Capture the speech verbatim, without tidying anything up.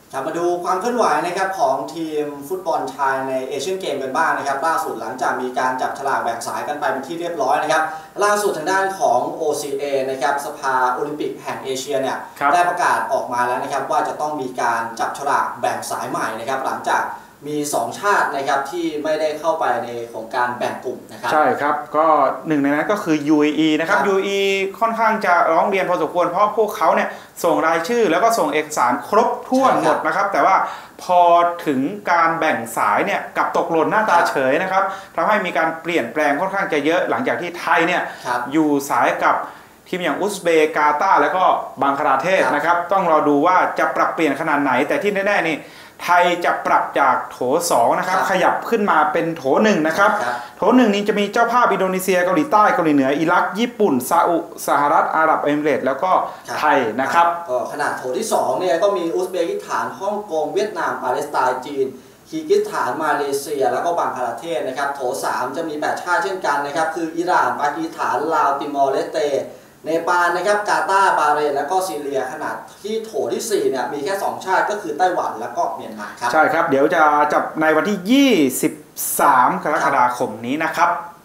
ครับมาดูความเคลื่อนไหวนะครับของทีมฟุตบอลชายในเอเชียนเกมกันบ้างนะครับล่าสุดหลังจากมีการจับฉลากแบ่งสายกันไปเป็นที่เรียบร้อยนะครับล่าสุดทางด้านของ โอ ซี เอ นะครับสภาโอลิมปิกแห่งเอเชียเนี่ยได้ประกาศออกมาแล้วนะครับว่าจะต้องมีการจับฉลากแบ่งสายใหม่นะครับหลังจากมีสองชาตินะครับที่ไม่ได้เข้าไปในของการแบ่งกลุ่มนะครับใช่ครับก็หนึ่งในนั้นก็คือ ยู เอ อี นะครับ ยู เอ อี ค่อนข้างจะร้องเรียนพอสมควรเพราะพวกเขาเนี่ยส่งรายชื่อแล้วก็ส่งเอกสารครบถ้วนหมดนะครับแต่ว่าพอถึงการแบ่งสายเนี่ยกับตกหล่นหน้าตาเฉยนะครับทำให้มีการเปลี่ยนแปลงค่อนข้างจะเยอะหลังจากที่ไทยเนี่ยอยู่สายกับทีมอย่างอุซเบย์กาตาร์แล้วก็บังคลาเทศนะครับต้องรอดูว่าจะปรับเปลี่ยนขนาดไหนแต่ที่แน่ๆนี่ไทยจะปรับจากโถสองนะครับขยับขึ้นมาเป็นโถหนึ่งนะครับโถหนึ่งนี้จะมีเจ้าภาพอินโดนีเซียเกาหลีใต้เกาหลีเหนืออิรักญี่ปุ่นซาอุสหรัฐอาหรับเอมิเรตส์แล้วก็ไทยนะครับก็ขนาดโถที่สองเนี่ยก็มีอุซเบกิสถานฮ่องกงเวียดนามปาเลสไตน์จีนคีร์กิสถานมาเลเซียแล้วก็บังคลาเทศนะครับโถสามจะมีแปดชาติเช่นกันนะครับคืออิหร่านปากีสถานลาวติมอร์เลสเตเนปาลนะครับกาตาร์บาห์เรนแล้วก็ซีเรียขนาดที่โถที่สี่เนี่ยมีแค่สองชาติก็คือไต้หวันแล้วก็เมียนมาครับใช่ครับเดี๋ยวจะจับในวันที่ยี่สิบสามกรกฎาคมนี้นะครับ